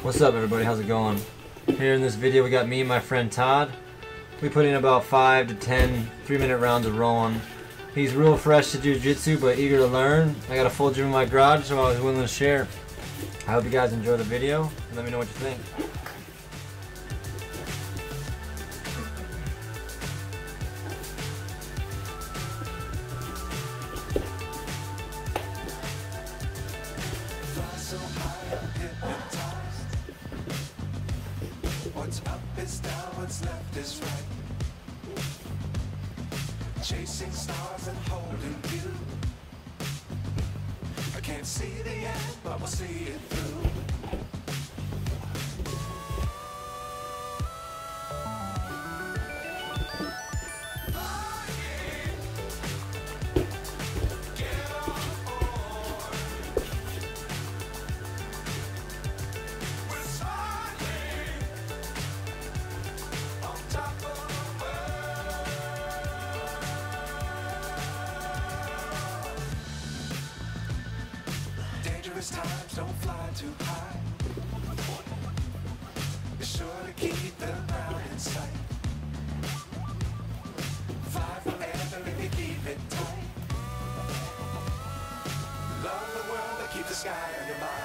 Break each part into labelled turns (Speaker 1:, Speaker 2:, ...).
Speaker 1: What's up, everybody? How's it going? Here in this video we got me and my friend Todd. We put in about 5 to 10 3-minute rounds of rowing. He's real fresh to Jiu Jitsu but eager to learn. I got a full gym in my garage, so I was willing to share. I hope you guys enjoy the video and let me know what you think.
Speaker 2: What's up is down, what's left is right. Chasing stars and holding you. I can't see the end, but we'll see it through. Times don't fly too high. Be sure to keep the ground in sight. Fly forever if you keep it tight. Love the world but keep the sky on your mind.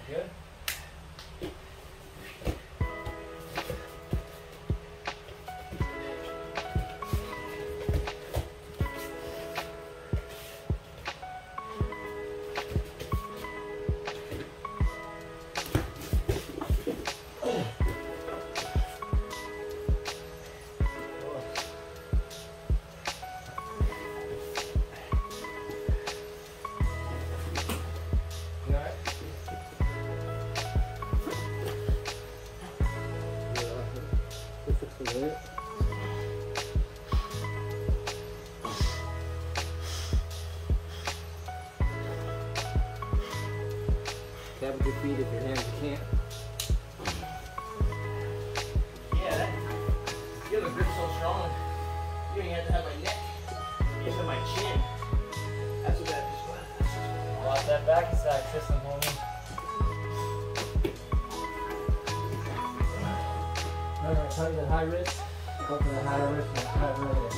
Speaker 1: Good?
Speaker 3: Tap with your feet if your hands can't.
Speaker 4: Yeah, you have a grip so strong. You don't even have to have my neck. You just have my chin. That's what that just was.
Speaker 1: Watch that back side system for me.
Speaker 3: Remember, I tell you the high wrist. Go for the high wrist and the high wrist.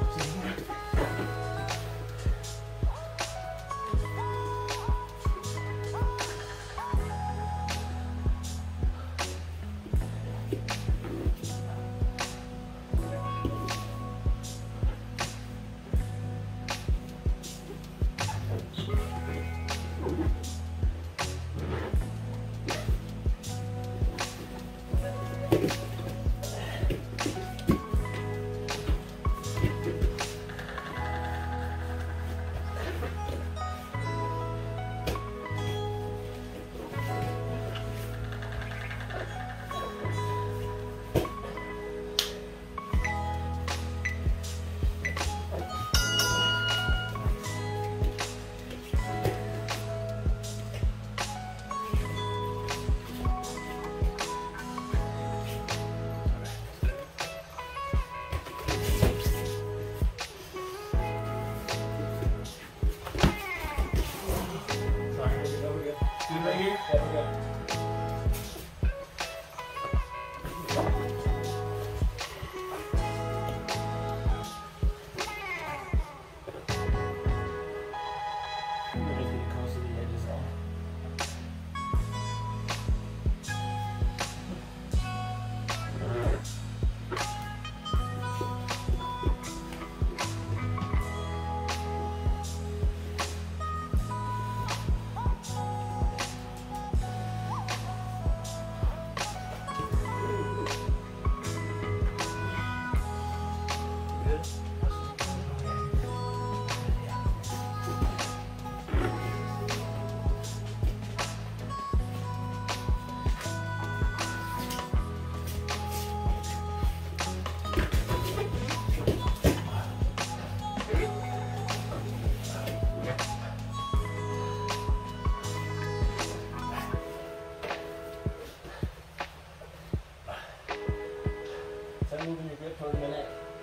Speaker 4: Moving your grip toward my neck.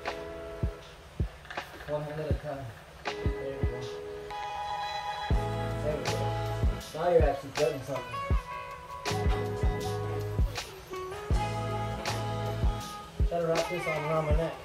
Speaker 3: One hand at a time. There we go. There we go. Now you're actually getting something. Try to wrap this on around my neck.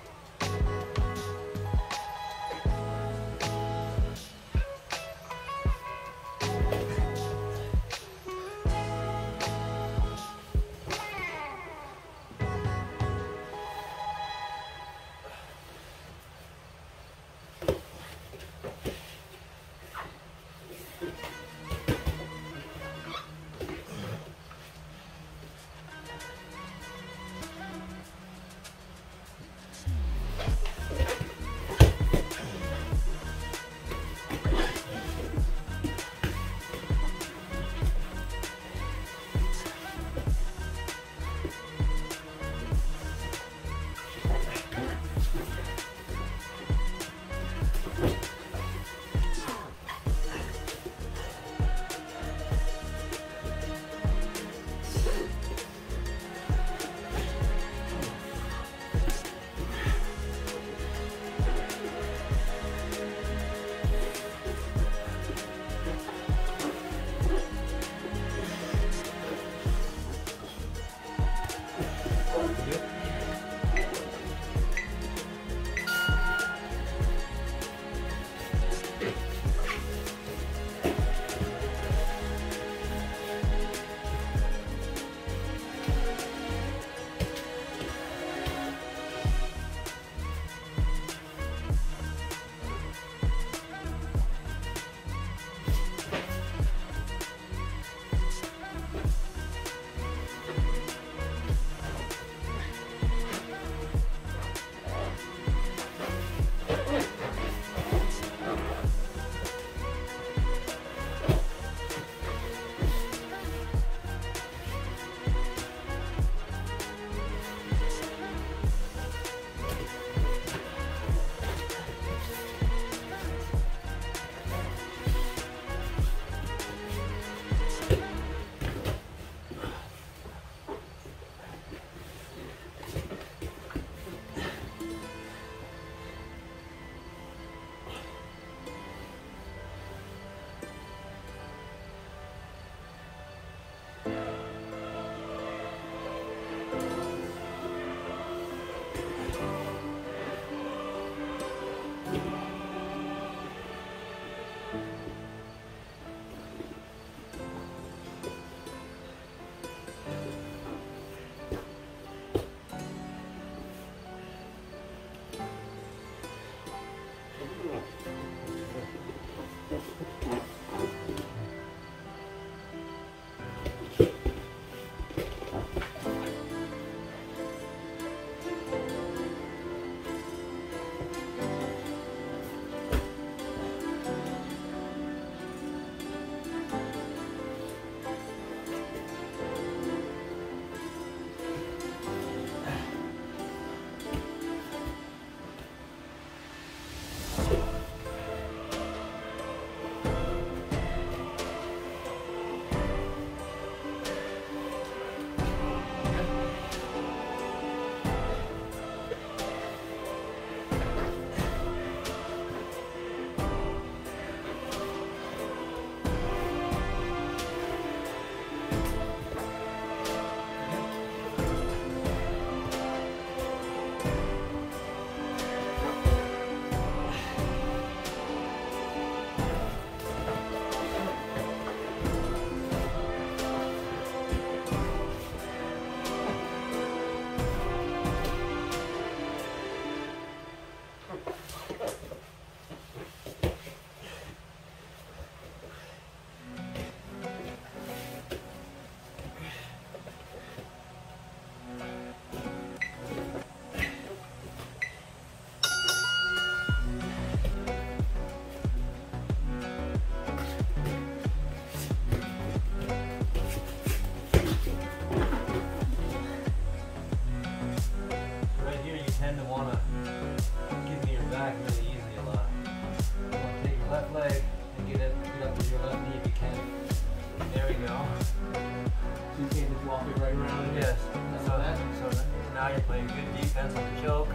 Speaker 4: walk it right around.
Speaker 1: Yes.
Speaker 4: That's all that.
Speaker 1: So now you're playing good defense on the choke.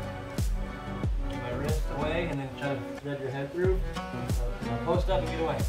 Speaker 1: Keep my wrist away and then try to thread your head through. Post up and get away.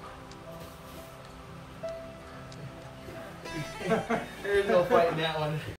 Speaker 4: There is no fighting that one.